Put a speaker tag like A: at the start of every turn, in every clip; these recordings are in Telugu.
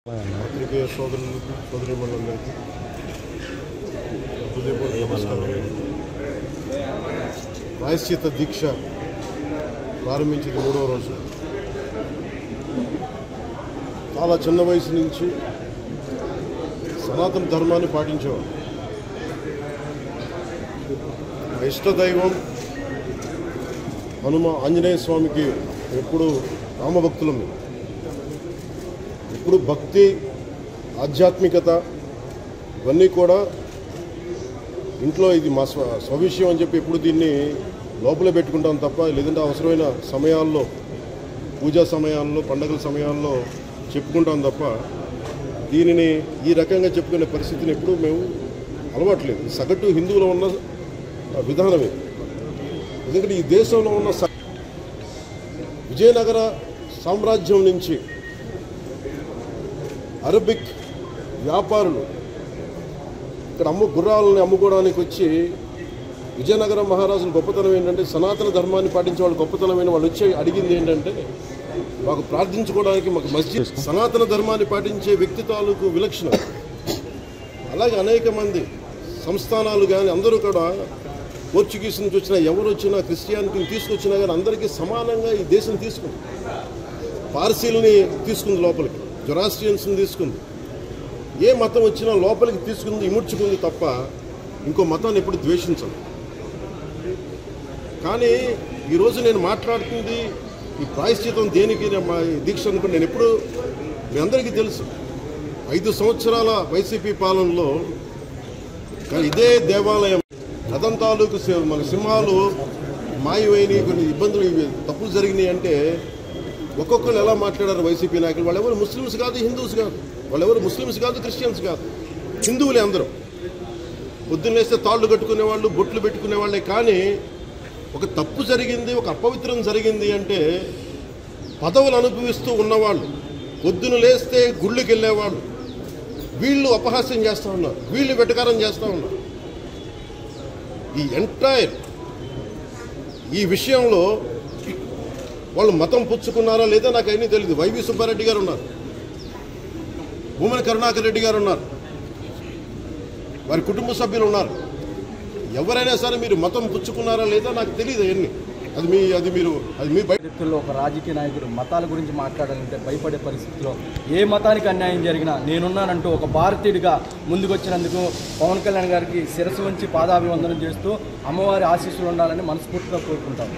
A: పత్రికేయ సోదరీమణులందరికీ హృదయపూర్వక నమస్కారం. ప్రాయశ్చిత్త దీక్ష ప్రారంభించింది 3వ రోజు. చాలా చిన్న వయసు నుంచి సనాతన ధర్మాన్ని పాటించేవాడు. మా ఇష్టదైవం ఆంజనేయ స్వామికి ఎప్పుడు రామభక్తులం. ఇప్పుడు భక్తి, ఆధ్యాత్మికత ఇవన్నీ కూడా ఇంట్లో ఇది మా స్వవిషయం అని చెప్పి ఎప్పుడు దీన్ని లోపలే పెట్టుకుంటాం తప్ప, లేదంటే అవసరమైన సమయాల్లో, పూజా సమయాల్లో, పండగల సమయాల్లో చెప్పుకుంటాం తప్ప దీనిని ఈ రకంగా చెప్పుకునే పరిస్థితిని ఎప్పుడూ మేము అలవాట్లేదు. సగటు హిందువులో ఉన్న విధానమే. ఎందుకంటే ఈ దేశంలో ఉన్న విజయనగర సామ్రాజ్యం నుంచి అరబిక్ వ్యాపారులు ఇక్కడ గుర్రాలని అమ్ముకోవడానికి వచ్చి విజయనగరం మహారాజుల గొప్పతనం ఏంటంటే, సనాతన ధర్మాన్ని పాటించే వాళ్ళు గొప్పతనమైన వాళ్ళు వచ్చి అడిగింది ఏంటంటే, మాకు ప్రార్థించుకోవడానికి మాకు మస్జిద్, సనాతన ధర్మాన్ని పాటించే వ్యక్తి తాలూకు విలక్షణం. అలాగే అనేక మంది సంస్థానాలు కానీ అందరూ కూడా పోర్చుగీస్ నుంచి వచ్చినా, ఎవరు వచ్చినా, క్రిస్టియానిటీని తీసుకొచ్చినా కానీ అందరికీ సమానంగా ఈ దేశం తీసుకుంది. పార్సీలని తీసుకుంది లోపలికి, జొరాస్ట్రియన్స్ని తీసుకుంది, ఏ మతం వచ్చినా లోపలికి తీసుకుంది, ఇముడ్చుకుంది తప్ప ఇంకో మతాన్ని ఎప్పుడు ద్వేషించదు. కానీ ఈరోజు నేను మాట్లాడుతుంది ఈ ప్రాయశ్చితం దేనికి, మా దీక్ష అనుకుని నేను ఎప్పుడు మీ అందరికీ తెలుసు. 5 సంవత్సరాల వైసీపీ పాలనలో ఇదే దేవాలయం రథం తాలూకు మన సింహాలు మాయమైనవి, కొన్ని ఇబ్బందులు, తప్పులు జరిగినాయి అంటే ఒక్కొక్కరు ఎలా మాట్లాడారు వైసీపీ నాయకులు. వాళ్ళెవరు ముస్లిమ్స్ కాదు, హిందూస్ కాదు, వాళ్ళెవరు ముస్లిమ్స్ కాదు, క్రిస్టియన్స్ కాదు, హిందువులే అందరూ. పొద్దున్నేస్తే తాళ్ళు కట్టుకునే వాళ్ళు, బొట్లు పెట్టుకునే వాళ్ళే. కానీ ఒక తప్పు జరిగింది, ఒక అపవిత్రం జరిగింది అంటే పదవులు అనుభవిస్తూ ఉన్నవాళ్ళు, పొద్దున లేస్తే గుళ్ళకి వెళ్ళేవాళ్ళు, వీళ్ళు అపహాస్యం చేస్తూ ఉన్నారు, వీళ్ళు వెటకారం చేస్తూ ఉన్నారు. ఈ ఎంటైర్ ఈ విషయంలో వాళ్ళు మతం పుచ్చుకున్నారా లేదా నాకు అయినా తెలియదు. వైవి సుబ్బారెడ్డి గారు ఉన్నారు, భూమన కరుణాకర్ రెడ్డి గారు ఉన్నారు, వారి కుటుంబ సభ్యులు ఉన్నారు. ఎవరైనా సరే మీరు మతం పుచ్చుకున్నారా లేదా నాకు తెలియదు. అవన్నీ అది మీ
B: వ్యక్తుల్లో ఒక రాజకీయ నాయకుడు మతాల గురించి మాట్లాడాలంటే భయపడే పరిస్థితిలో ఏ మతానికి అన్యాయం జరిగినా నేనున్నానంటూ ఒక భారతీయుడిగా ముందుకొచ్చినందుకు పవన్ కళ్యాణ్ గారికి శిరస్సు వంచి పాదాభివందనం చేస్తూ అమ్మవారి ఆశీస్సులు ఉండాలని మనస్ఫూర్తిగా కోరుకుంటాం.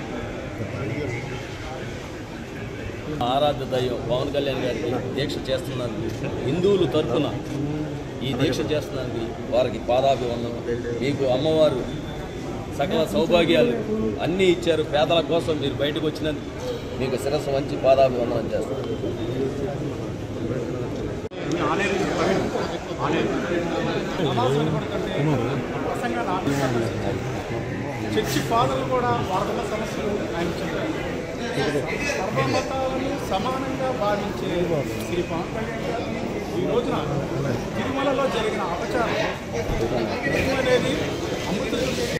C: ఆరాధ్య దైవం పవన్ కళ్యాణ్ గారికి దీక్ష చేస్తున్నందుకు, హిందువులు తరఫున ఈ దీక్ష చేస్తున్నందుకు వారికి పాదాభివందనం. మీకు అమ్మవారు సకల సౌభాగ్యాలు అన్నీ ఇచ్చారు. పేదల కోసం మీరు బయటకు వచ్చినందుకు మీకు శిరస్సు వంచి పాదాభివందనం చేస్తారు.
D: చర్చి ఫాదర్లు కూడా వాళ్ళకున్న సమస్యలు ఆయన చెప్పారు. సర్వమతాలను సమానంగా భావించే శ్రీ పవన్ కళ్యాణ్ గారు ఈ రోజున తిరుమలలో జరిగిన అపచారం అనేది అమృత